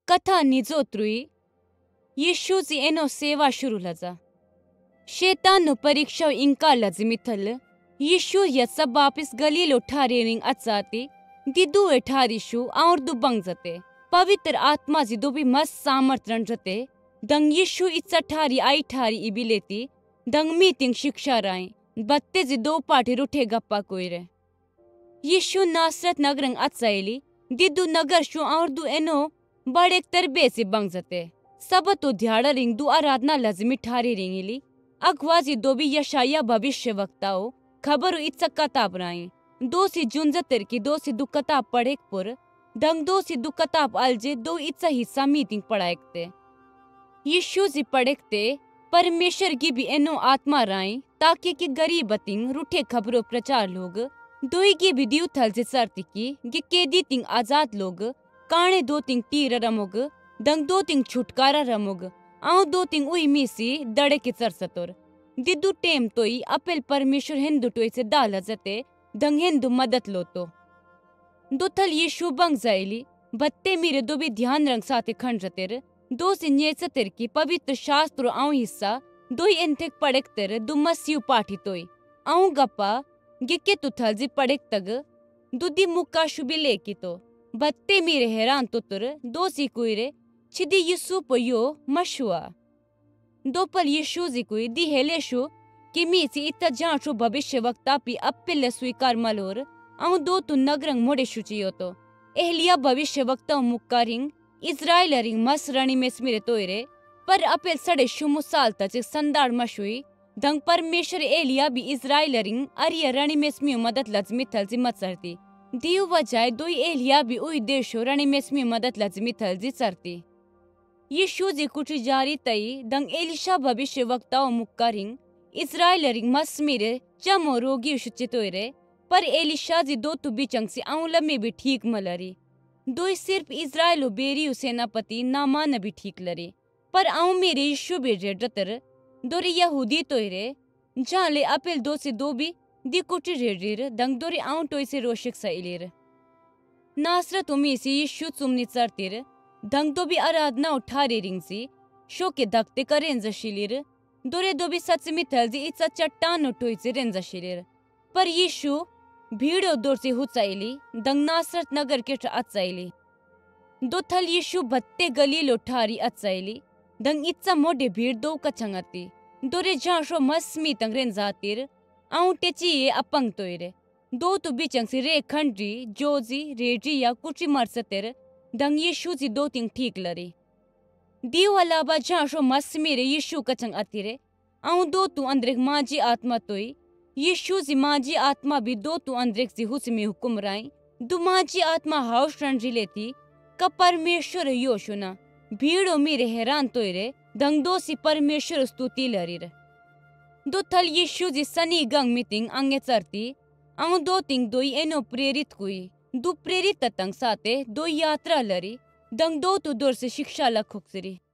कथा निजोत्रुई यीशुची एनो सेवा शुरू लजा। शैतान नो परीक्षा इंकार लजमिथल यीशु यत्सा वापिस गलील उठारे रिंग अचाती दिदु एठारिशु और दु बंगजते पवित्र आत्मा जी दो भी मस सामर्थ रंजते दंग यीशु इच्छा ठारी आई ठारी इबिलेती दंग मीटिंग शिक्षा राय बत्ते जी दो पाठी रुठे गप्पा कोइरे यीशु नासरत नगरंग अचाइली दिदु नगर शु और दु एनो बड़े तरबे से बंगजते सब तो ध्याड़ा रिंग दु आराधना लजमी ठारी रिंगिली अगवाजी दो भी यशाया भविष्य वक्ताओ खबर इच्छा कताब राई दो सी जुंजतर की दो सी दु कताब पढ़ेक पुर दंग दो सी दु कताब अलजे दो इच्छा हिस्सा मीटिंग पढ़ाएकते यीशु जी पढ़ेकते परमेश्वर की भी एनो आत्मा राई ताकि कि गरीब तिंग रूठे खबरों प्रचार लोग दोई की भी दियो थल से सरती की केदी तिंग आजाद लोग काणे दो तिंग तीर रमोग दंग दो तिंग छुटकारा रमोग आउ दो तिंग उई मीसी दड़े के सरसतोर दिदु टेम तोई अपेल परमेश्वर हिंदू टोई से दाल जते दंग हिंदू मदद लो तो दो थल यीशु बंग जाइली बत्ते मेरे दो भी ध्यान रंग साथे खंड जतेर दो से न्येसतेर की पवित्र शास्त्र आउ हिस्सा दोई एंथेक पड़ेक तेर दु मसियु पाठी तोई आउ गप्पा गिके तुथल जी पड़ेक तग दुदी मुक्का शुबी लेकी तो बत्ते मेरे हैरान तुतर दो सी कुइरे छिदी यीशु पयो मशुआ दो पल यीशु जी कुई दी हेलेशु कि मीसी इत्ता जांचो भविष्य वक्ता पी अप्पिल स्वीकार मलोर आउ दो तु नगरंग मोड़े शुचियो तो एहलिया भविष्य वक्ता मुक्कारिंग इज़राइल रिंग मस रणी में स्मिरे तोयरे पर अपेल सड़े शुमु साल तक संदाड़ मशुई दंग परमेश्वर एलिया भी इज़राइल रिंग अरिया रणी में स्मियो मदद लजमी थल जी मत सरती दियो वजाय दोई एलिया भी उई देशो रणी में स्मियो मदद लजमी थल जी सरती यीशु जी कुछ जारी तई दंग एलिशा भविष्य वक्ताओ मुक्कारिंग इज़राइल रिंग मस मिरे चमो रोगी शुचितोयरे पर एलिशा जी दो तु बिचंग से आउला में भी ठीक मलरी दो सिर्फ इज़राइल बेरी सेनापति नामान भी ठीक लरी पर आउ मेरे यीशु भी रेडतर दोरी यहूदी तोयरे जाले अपेल दो से दो भी दी कुटी रेडीर दंग दोरी आउ टोय से रोशिक सइलेर नासरत उमीसी यीशु चुमनी चरतिर दंग दो भी आराधना उठारे रिंगसी शो के धकते करें जशिलिर दोरे दो भी सच में थलजी इच्छा चट्टान उठोई से रेंजशिलिर पर यीशु भीड़ो दूर से हुचाइली दंग नासरत नगर के अचाइली दो थल यीशु भत्ते गलील उठारी अचाइली दंग इच्छा मोडे भीड़ दो कचंगती दोरे जाशो मस्मी तंगरें जातिर आउ टेची ये अपंग तोयरे दो तो बिचंग से रे खंडी जोजी रेडी या कुची मरसतेर दंग यीशु जी दो तिंग ठीक लरी दियो अलावा जाशो मस्मी रे यीशु कचंग अतिरे आउ दो तू अंदरेक माजी आत्मा तोई यीशु जी माजी आत्मा भी दो तू अंदरेक जी हुस्मी हुकुम राई दु माजी आत्मा हाउस रंजी लेती का परमेश्वर योशुना भीड़ो मेरे हैरान तोयरे दंग दो सी परमेश्वर स्तुति लरीर दो थल यीशु जी सनी गंग मीटिंग अंगे चरती आउ दो तिंग दोई एनो प्रेरित कुई दु प्रेरित तंग साते दो यात्रा लरी दंग दो तु दूर से शिक्षा लखुक्सरी।